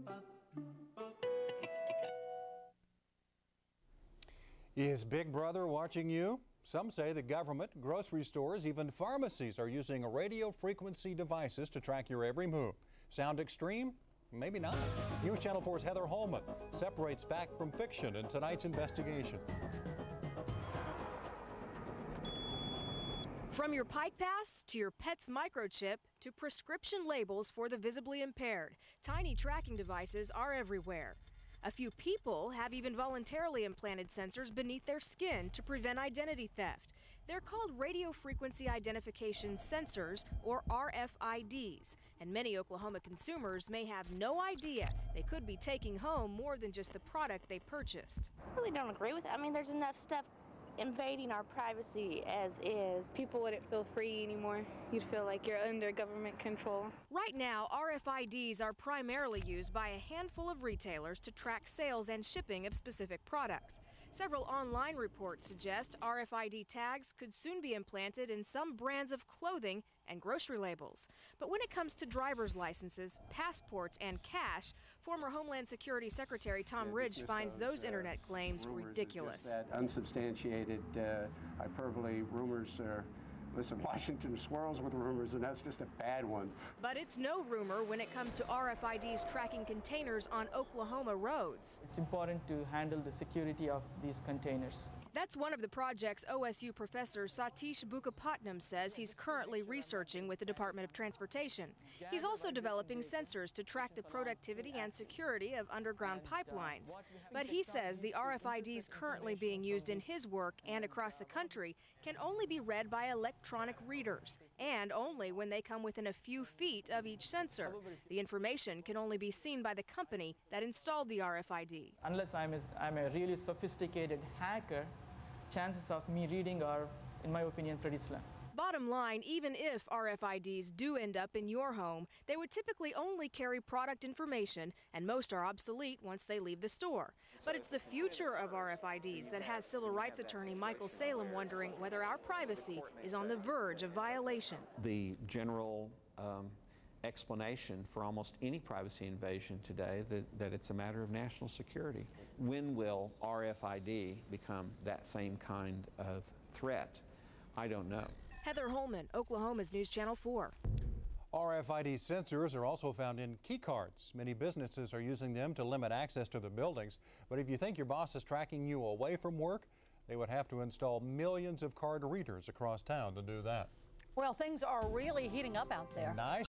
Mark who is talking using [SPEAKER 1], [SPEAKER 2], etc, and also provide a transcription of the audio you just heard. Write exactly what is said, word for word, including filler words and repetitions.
[SPEAKER 1] Is Big Brother watching you? Some say the government, grocery stores, even pharmacies are using radio frequency devices to track your every move. Sound extreme? Maybe not. News Channel four's Heather Holman separates fact from fiction in tonight's investigation.
[SPEAKER 2] From your Pike Pass to your pet's microchip to prescription labels for the visibly impaired, tiny tracking devices are everywhere. A few people have even voluntarily implanted sensors beneath their skin to prevent identity theft. They're called radio frequency identification sensors, or R F I Ds, and many Oklahoma consumers may have no idea they could be taking home more than just the product they purchased.
[SPEAKER 3] I really don't agree with it. I mean, there's enough stuff invading our privacy as is.
[SPEAKER 4] People wouldn't feel free anymore. You'd feel like you're under government control.
[SPEAKER 2] Right now, R F I Ds are primarily used by a handful of retailers to track sales and shipping of specific products. Several online reports suggest R F I D tags could soon be implanted in some brands of clothing and grocery labels. But when it comes to driver's licenses, passports, and cash, former Homeland Security Secretary Tom
[SPEAKER 5] yeah,
[SPEAKER 2] Ridge finds
[SPEAKER 5] those,
[SPEAKER 2] those
[SPEAKER 5] uh,
[SPEAKER 2] internet claims ridiculous.
[SPEAKER 5] That unsubstantiated uh, hyperbole rumors. Uh, Listen, Washington swirls with rumors, and that's just a bad one.
[SPEAKER 2] But it's no rumor when it comes to R F I Ds tracking containers on Oklahoma roads.
[SPEAKER 6] It's important to handle the security of these containers.
[SPEAKER 2] That's one of the project's O S U professor Satish Bukkapatnam says he's currently researching with the Department of Transportation. He's also developing sensors to track the productivity and security of underground pipelines. But he says the R F I Ds currently being used in his work and across the country can only be read by electronic readers, and only when they come within a few feet of each sensor. The information can only be seen by the company that installed the R F I D.
[SPEAKER 6] Unless I'm a, I'm a really sophisticated hacker, chances of me reading are, in my opinion, pretty slim.
[SPEAKER 2] Bottom line, even if R F I Ds do end up in your home, they would typically only carry product information, and most are obsolete once they leave the store. But it's the future of R F I Ds that has civil rights attorney Michael Salem wondering whether our privacy is on the verge of violation.
[SPEAKER 7] The general um, explanation for almost any privacy invasion today that, that it's a matter of national security. When will R F I D become that same kind of threat? I don't know.
[SPEAKER 2] Heather Holman, Oklahoma's News Channel four.
[SPEAKER 1] R F I D sensors are also found in key cards. Many businesses are using them to limit access to the buildings. But if you think your boss is tracking you away from work, they would have to install millions of card readers across town to do that.
[SPEAKER 8] Well, things are really heating up out there.
[SPEAKER 1] Nice.